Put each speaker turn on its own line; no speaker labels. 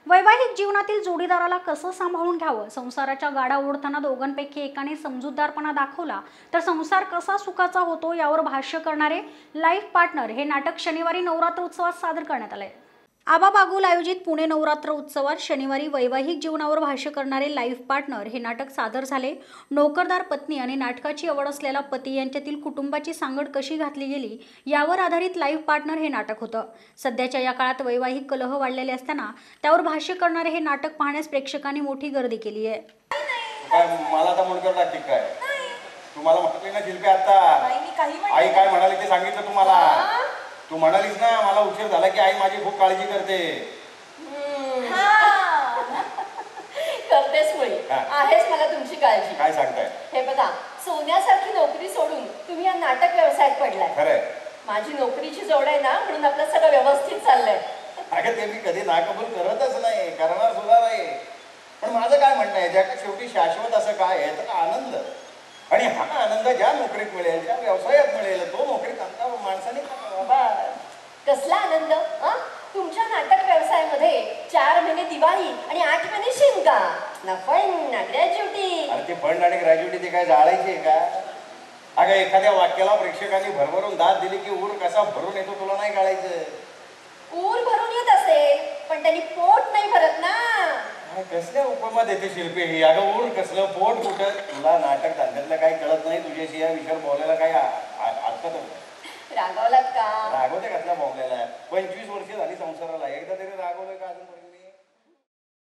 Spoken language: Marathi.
वैवाहिक जीवनातील जोडीदाराला कसं सांभाळून घ्यावं, संसाराच्या गाडा ओढताना दोघांपैकी एकाने समजूतदारपणा दाखवला तर संसार कसा सुखाचा होतो यावर भाष्य करणारे लाईफ पार्टनर हे नाटक शनिवारी नवरात्र उत्सवात सादर करण्यात आले. आबा बागुल आयोजित पुणे नवरात्र उत्सवात शनिवारी वैवाहिक जीवनावर भाष्य करणारे लाईफ पार्टनर हे नाटक सादर झाले. नोकरदार पत्नी आणि नाटकाची आवड असलेला पती यांच्यातील कुटुंबाची सांगड कशी घातली गेली यावर आधारित लाईफ पार्टनर हे नाटक होतं. सध्याच्या या काळात वैवाहिक कलह वाढलेले असताना त्यावर भाष्य करणारे हे नाटक पाहण्यास प्रेक्षकांनी मोठी गर्दी केली आहे.
मला तर मुडकर लागते काय तुम्हाला म्हटले ना शिल्पी आता आई काय म्हणाली ते सांगितलं तुम्हाला. तू म्हणालीस ना मला उशीर झाला की आई माझी खूप काळजी करते.
करतेस मुळी आहेच मला तुमची काळजी.
काय सांगताय?
हे बघा, सोन्यासारखी नोकरी सोडून तुम्ही या नाटक व्यवसायात पडलाय.
खरंय,
माझी नोकरीची जोड आहे ना, म्हणून आपलं सगळं व्यवस्थित चाललंय.
अगं ते मी कधी नाकबूल करतच नाही, करणार सुद्धा नाही. पण माझं काय म्हणणं आहे, ज्याला शेवटी शाश्वत असं काय आहे तर आनंद. आणि हा आनंद ज्या नोकरीत मिळेल, ज्या व्यवसायात मिळेल, तो नोकरीत आता माणसाने
कसला आनंद. तुमच्या नाटक व्यवसायामध्ये 4 महिने दिवाळी आणि 8 महिने शिमगा ना फंड ना ग्रॅज्युटी.
अरे ते फंड आणि ग्रॅज्युटी ते काय जाळायची का? अगं एखाद्या वाक्याला प्रेक्षकांनी भरभरून दाद दिली की ऊर कसा भरून येतो तुला नाही कळायचं.
ऊर भरून येत असेल पण त्यांनी पोट नाही भरत ना.
कसल्या उपमा देते शिल्पी ही? अगं ऊर कसलं पोट कुठं? तुला नाटक धंद्यातलं काही कळत नाही. तुझ्याशी या विषयावर बोलायला काही हरकत नाही.
रागावलात का?
रागवते कसल्या बोंबलेला? 25 वर्ष झाली संसाराला, एकदा तरी रागवलं का अजून?